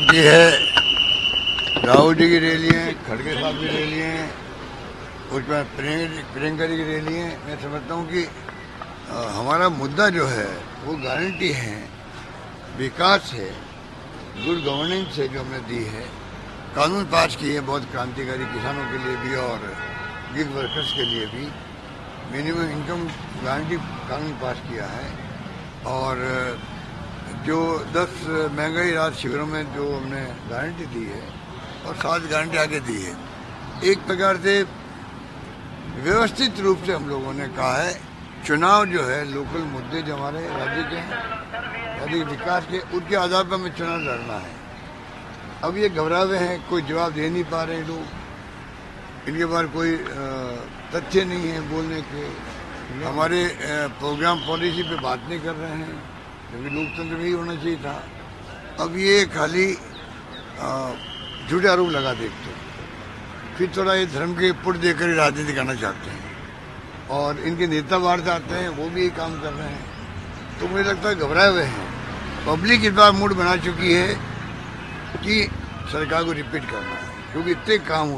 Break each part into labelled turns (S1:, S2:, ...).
S1: बाकी है राहुल जी की रैली है, खड़गे साहब की रैली है, उसमें प्रियंका जी की रैली है। मैं समझता हूँ कि हमारा मुद्दा जो है वो गारंटी है, विकास है, गुड गवर्नेंस है जो हमने दी है, कानून पास किए हैं बहुत क्रांतिकारी, किसानों के लिए भी और गिग वर्कर्स के लिए भी। मिनिमम इनकम गारंटी कानून पास किया है और जो 10 महंगाई राहत शिविरों में जो हमने गारंटी दी है और 7 गारंटी आगे दी है। एक प्रकार से व्यवस्थित रूप से हम लोगों ने कहा है चुनाव जो है लोकल मुद्दे जो हमारे राज्य के हैं, राज्य विकास के, उनके आधार पर हमें चुनाव लड़ना है। अब ये घबरा हुए हैं, कोई जवाब दे नहीं पा रहे लोग, इनके पास कोई तथ्य नहीं है बोलने के, हमारे प्रोग्राम पॉलिसी पे बात नहीं कर रहे हैं, क्योंकि लोकतंत्र भी होना चाहिए था। अब ये खाली झूठे आरोप लगा देखते, फिर थोड़ा ये धर्म के पुट देकर राजनीति करना चाहते हैं और इनके नेता बाहर से आते हैं, वो भी ये काम कर रहे हैं। तो मुझे लगता है घबराए हुए हैं। पब्लिक इस बार मूड बना चुकी है कि सरकार को रिपीट करना है, क्योंकि इतने काम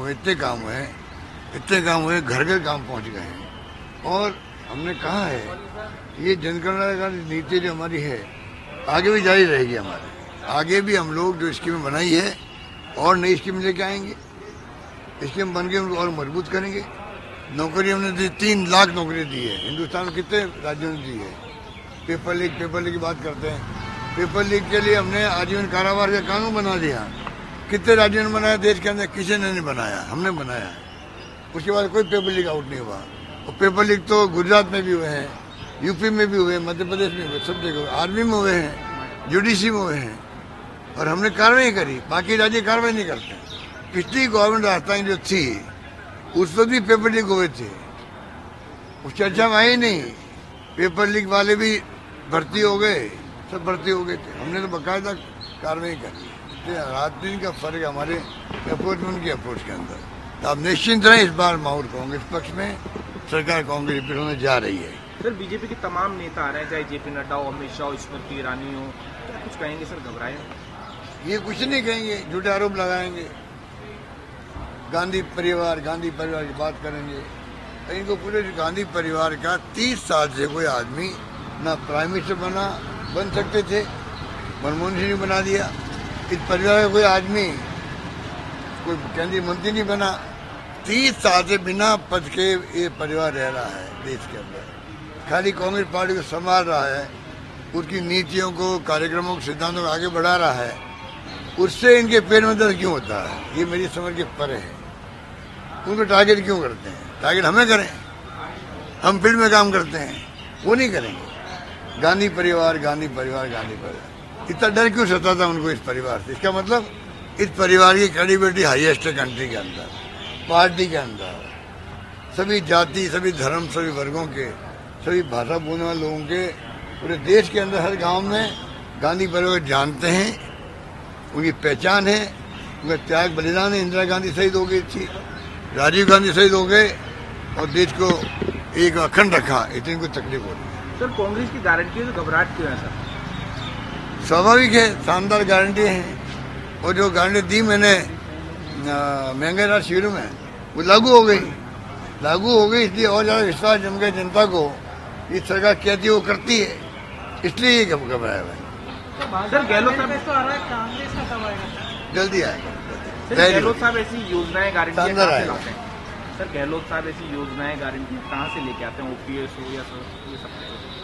S1: हुए, घर घर काम पहुंच गए हैं। और हमने कहा है ये जनकल्याणकारी नीति जो हमारी है आगे भी जारी रहेगी हमारी, आगे भी हम लोग जो स्कीम बनाई है और नई स्कीम लेके आएंगे, स्कीम बन के उनको और मजबूत करेंगे। नौकरी हमने दी, 3 लाख नौकरी दी है, हिंदुस्तान में कितने राज्यों ने दी है। पेपर लीक की बात करते हैं, पेपर लीक के लिए हमने आजीवन कारावास का कानून बना दिया। कितने राज्यों ने बनाया देश के अंदर? किसी ने नहीं बनाया, हमने बनाया है। उसके बाद कोई पेपर लीक आउट नहीं हुआ। और पेपर लीक तो गुजरात में भी हुए हैं, यूपी में भी हुए, मध्य प्रदेश में हुए, सब जगह, आर्मी में हुए हैं, जुडिशरी में हुए हैं, और हमने कार्रवाई करी। बाकी राज्य कार्रवाई नहीं करते। पिछली गवर्नमेंट राजस्थान जो थी उस पर भी पेपर लीक हुए थे, उस चर्चा में आई नहीं। पेपर लीक वाले भी भर्ती हो गए, सब भर्ती हो गए थे, हमने तो बाकायदा कार्रवाई करी। राजनीति का फर्क हमारे अप्रोच में, उनकी अप्रोच के अंदर। तो आप निश्चिंत रहें, इस बार माहौल कांग्रेस पक्ष में, सरकार कांग्रेस रिपीट होने जा रही है।
S2: सर बीजेपी के तमाम नेता आ रहे हैं, चाहे जेपी नड्डा हो, अमित शाह हो, स्मृति ईरानी हो, क्या कुछ कहेंगे सर? घबराए?
S1: ये कुछ नहीं कहेंगे, झूठे आरोप लगाएंगे, गांधी परिवार की बात करेंगे। इनको पूरे गांधी परिवार का 30 साल से कोई आदमी ना प्राइम मिनिस्टर बन सकते थे, मनमोहन सिंह ने बना दिया। इस परिवार का कोई आदमी कोई केंद्रीय मंत्री नहीं बना। 30 साल से बिना पद के ये परिवार रह रहा है देश के अंदर, खाली कांग्रेस पार्टी को संभाल रहा है, उसकी नीतियों को, कार्यक्रमों को, सिद्धांतों को आगे बढ़ा रहा है। उससे इनके पेट में दर्द क्यों होता है, ये मेरी समझ के परे है। उनको टारगेट क्यों करते हैं? टारगेट हमें करें, हम फील्ड में काम करते हैं, वो नहीं करेंगे। गांधी परिवार, इतना डर क्यों सताता उनको इस परिवार से? इसका मतलब इस परिवार की क्रेडिबिलिटी हाईएस्ट है कंट्री के अंदर, पार्टी के अंदर। सभी जाति, सभी धर्म, सभी वर्गों के, सभी भाषा बोलने वाले लोगों के पूरे देश के अंदर हर गांव में गांधी परिवार जानते हैं, उनकी पहचान है, उनका त्याग बलिदान है। इंदिरा गांधी शहीद हो गई थी, राजीव गांधी शहीद हो गए और देश को एक अखंड रखा, इतनी कोई तकलीफ हो रही है।
S2: सर कांग्रेस की गारंटी है तो घबराहट क्यों है सर?
S1: स्वाभाविक है, शानदार गारंटी है। और जो गारंटी दी मैंने महंगाई राहत शिविर में, वो लागू हो गई, इसलिए और ज़्यादा विश्वास जम गया जनता को। ये सरकार कहती है वो करती है, इसलिए ये घबराया हुआ है।
S2: सर गहलोत साहब
S1: जल्दी आएगा।
S2: गहलोत साहब ऐसी योजनाएं गारंटी कहाँ से
S1: आएगा।
S2: लाते हैं? सर गहलोत साहब ऐसी योजनाएं गारंटी कहाँ से लेके आते हैं? ओपीएस हो या ये सब?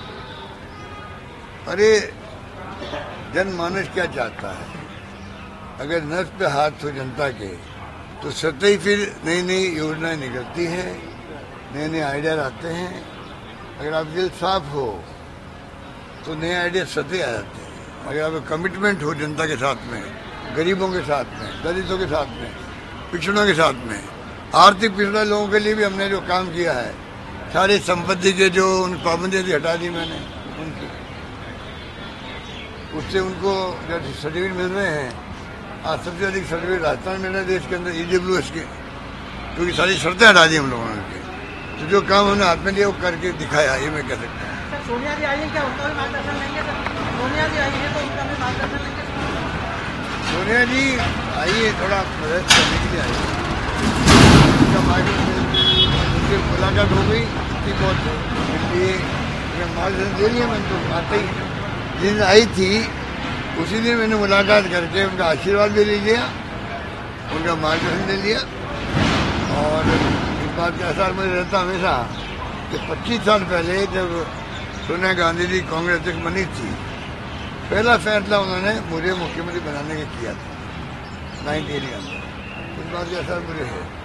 S1: अरे जनमानस क्या चाहता है? अगर नस पे हाथ हो जनता के तो सतह ही फिर नई योजनाएं निकलती है, नए आइडिया आते हैं। अगर आप दिल साफ हो तो नए आइडिया सतह आ जाते हैं। अगर आप कमिटमेंट हो जनता के साथ में, गरीबों के साथ में, दलितों के साथ में, पिछड़ों के साथ में, आर्थिक पिछड़े लोगों के लिए भी हमने जो काम किया है, सारी संपत्ति के जो उन पाबंदियां थी हटा दी मैंने उनकी, उससे उनको जो सर्टिफिकेट मिल रहे हैं, आज सबसे अधिक सर्टिफिकेट राजस्थान मिल रहे हैं देश के अंदर EWS के, क्योंकि सारी शर्तें हटा दी हम लोगों ने। तो जो काम हमने हाथ में लिया वो करके दिखाया, ये मैं कह सकता हूँ।
S3: सोनिया जी आई है क्या? उनका भी मार्गदर्शन लेंगे सर? सोनिया जी आई है तो उनका भी मार्गदर्शन लेंगे?
S1: सोनिया जी आइए, थोड़ा मदद करने के लिए आई। उनका उनसे मुलाकात हो गई थी, बहुत लिए मार्गदर्शन दे लिया। मैंने तो आते ही जिस दिन आई थी उसी दिन मैंने मुलाकात करके उनका आशीर्वाद भी ले लिया, उनका मार्गदर्शन ले लिया। और इस बात का एहसास मुझे रहता हमेशा कि 25 साल पहले जब सोनिया गांधी जी कांग्रेस अध्यक्ष बनी थी, पहला फैसला उन्होंने मुझे मुख्यमंत्री बनाने का किया था 98 के अंदर। इस बात का एहसास मुझे है।